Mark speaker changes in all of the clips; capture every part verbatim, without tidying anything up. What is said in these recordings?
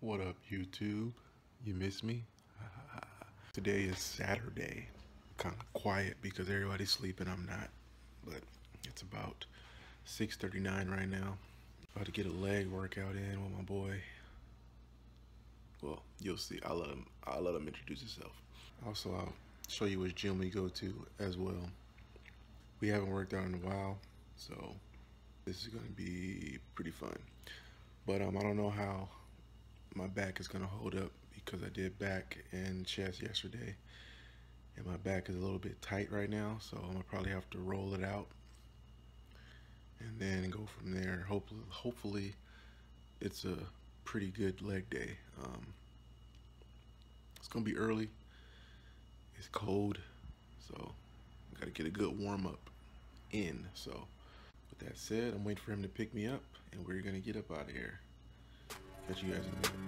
Speaker 1: What up, YouTube? You miss me? Today is Saturday. Kind of quiet because everybody's sleeping. I'm not, but it's about six thirty-nine right now. About to get a leg workout in with my boy. Well, you'll see. I'll let him. I'll let him introduce himself. Also, I'll show you which gym we go to as well. We haven't worked out in a while, so this is gonna be pretty fun. But um, I don't know how my back is gonna hold up because I did back and chest yesterday, and my back is a little bit tight right now, so I'm gonna probably have to roll it out and then go from there. Hopefully, hopefully it's a pretty good leg day. Um, it's gonna be early. It's cold, so I gotta get a good warm up in. So with that said, I'm waiting for him to pick me up, and we're gonna get up out of here. Catch you guys in a minute.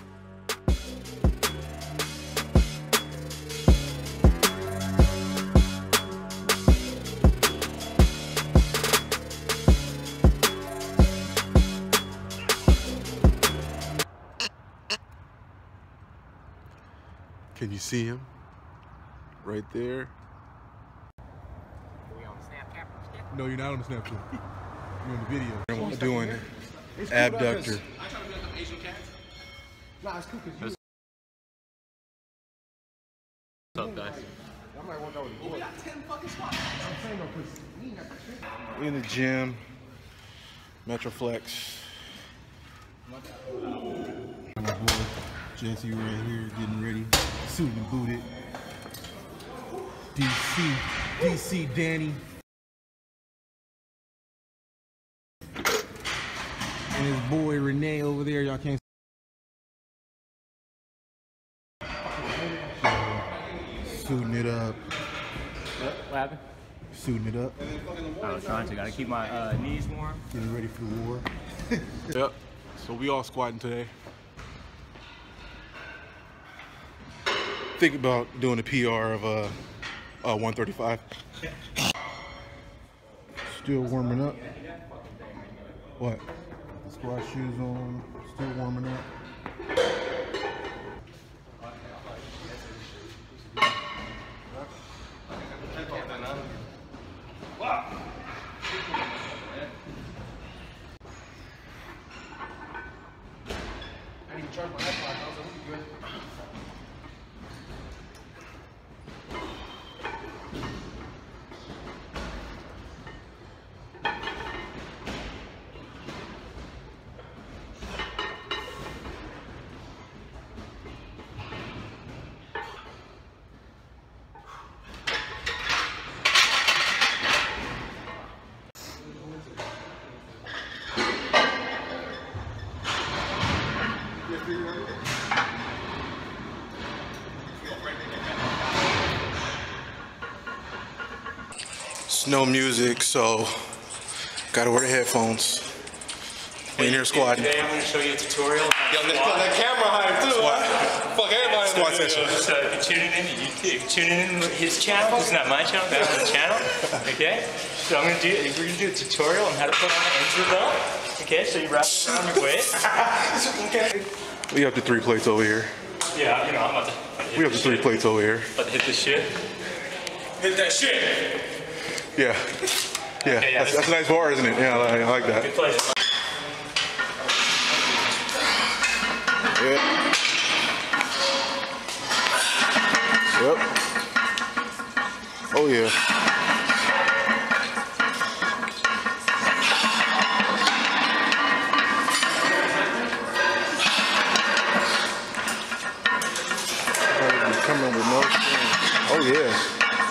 Speaker 1: Can you see him? Right there.
Speaker 2: Are we on Snapchat?
Speaker 1: No, you're not on the Snapchat. You're on the video. And we're doing abductor.
Speaker 2: I try to be like them Asian cats. Nah, it's cool because you. What's up, guys? I might want that with you. We got ten fucking spots. I'm saying though, because we ain't got the shit.
Speaker 1: We're in the gym. Metroflex. My boy Jesse right here getting ready. Suited and booted. D C. D C Danny. And his boy Renee over there. Y'all can't suiting it up.
Speaker 3: What, what happened?
Speaker 1: Suiting it up.
Speaker 3: I was trying to. Gotta keep my uh, knees warm.
Speaker 1: Getting ready for the war. Yep. So we all squatting today. Think about doing a P R of uh, uh, one thirty-five. Still warming up. What? The squat shoes on. Still warming up.
Speaker 2: I didn't even charge my iPod. I was like, we'll be good.
Speaker 1: No music, so gotta wear the headphones. We in here squatting.
Speaker 3: Today I'm gonna show you a tutorial.
Speaker 2: Yo, let's put that camera high too. Huh? Fuck everybody.
Speaker 1: Squat
Speaker 2: in
Speaker 1: session.
Speaker 3: So if you're tuning in to YouTube, if you're tuning in to his channel, it's not my channel, that's his channel. Okay? So I'm gonna do we're gonna do a tutorial on how to put on an interval. Okay, so you wrap it around your waist. Okay.
Speaker 1: We up to three plates over here.
Speaker 3: Yeah, you know, I'm about to
Speaker 1: We up to three plates over here.
Speaker 3: About to hit this shit. Hit that shit!
Speaker 1: Yeah. Yeah,
Speaker 3: Okay, yeah,
Speaker 1: that's, that's a nice bar, isn't it? Yeah, I like, I like that.
Speaker 3: Good place.
Speaker 1: Yeah. Yep. Oh yeah. Coming with no strings. Oh yeah.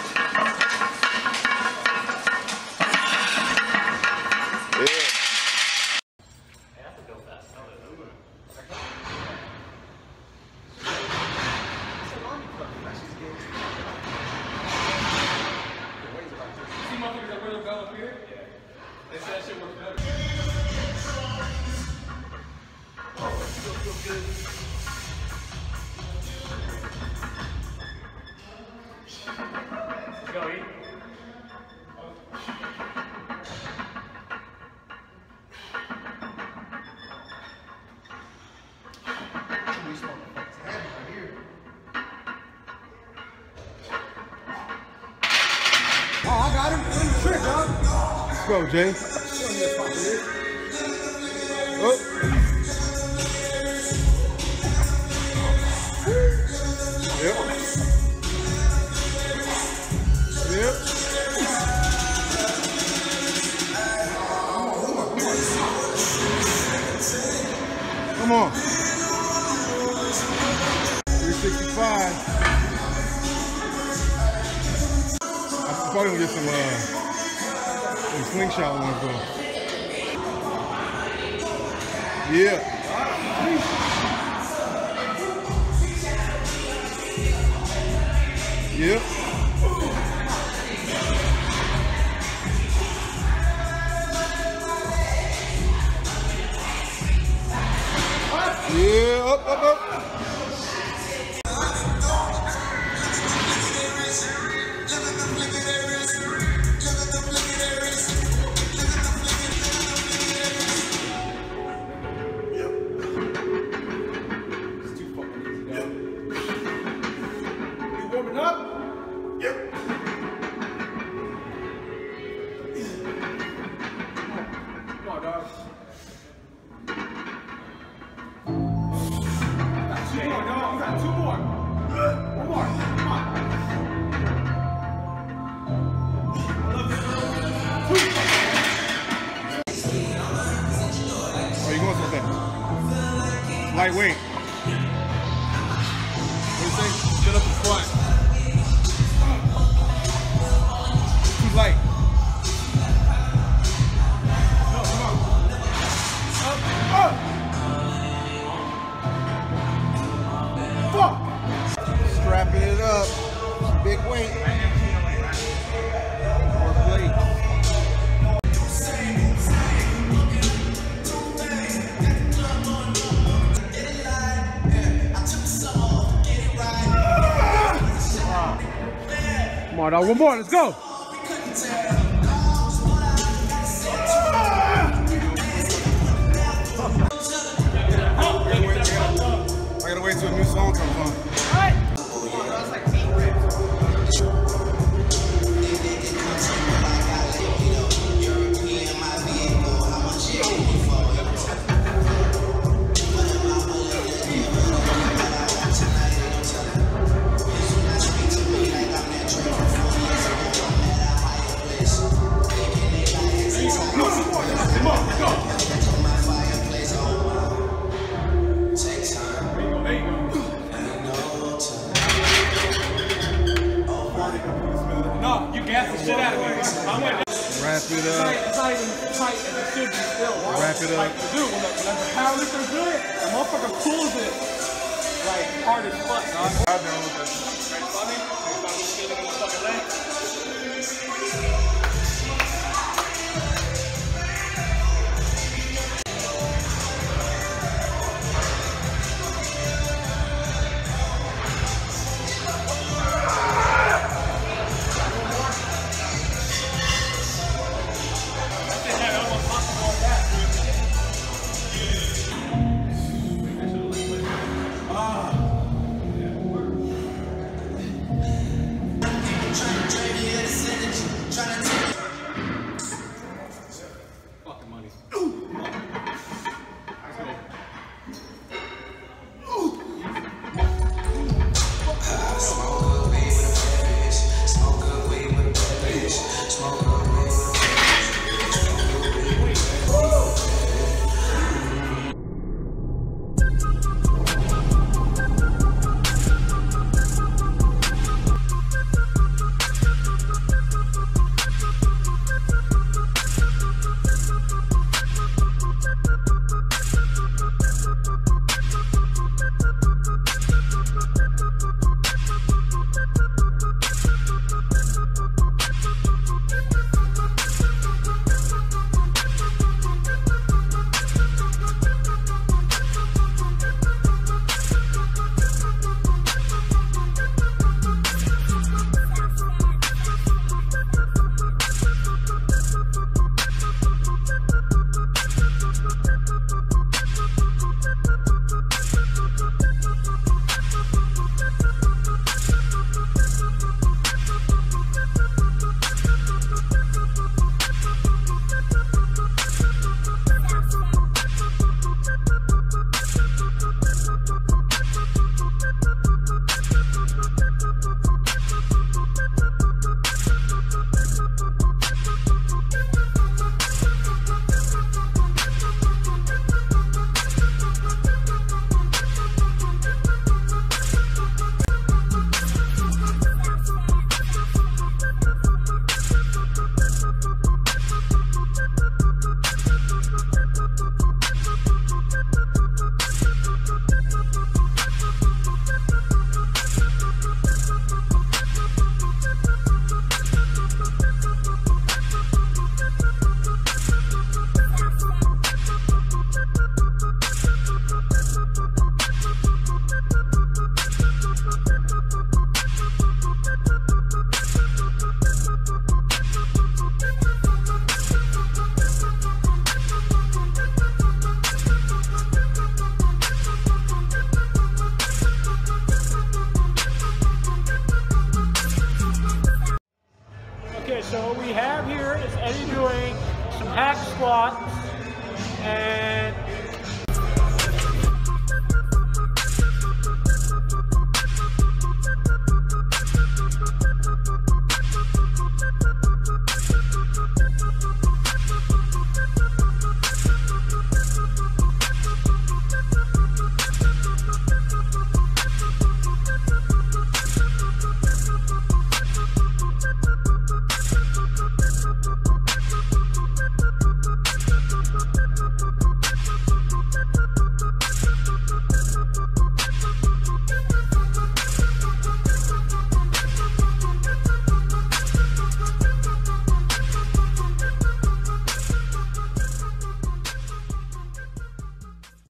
Speaker 3: Go eat.
Speaker 2: go, Jay. Oh. Yep. Yep. Come on. three sixty-five. I'm probably gonna get some, uh, some slingshot ones though. Yeah. Yep. Yeah, up, up, up.
Speaker 4: Warming up? Yep. Come on, dog. Come on, dog. You got two more. One more. Come on.
Speaker 2: Oh, you going something? Lightweight. What do you say?
Speaker 4: Get up and squat.
Speaker 2: Too light.
Speaker 4: No, come on. Up, up. Fuck.
Speaker 2: Strapping it up. Big weight. More plate.
Speaker 4: Come on, dog. One more. Let's go.
Speaker 2: I gotta wait till a new song comes on.
Speaker 4: No, you gas the shit out of me. I'm gonna
Speaker 2: Wrap it
Speaker 4: It's
Speaker 2: up.
Speaker 4: not, it's not even tight as it should be still. Right?
Speaker 2: Wrap it up.
Speaker 4: Like, dude, when the, when the powerlifter's good, the motherfucker pulls it like hard as fuck, dog.
Speaker 2: I know, but
Speaker 4: Funny? Funny feeling in the fucking leg.
Speaker 5: Trying to
Speaker 4: hack squats, and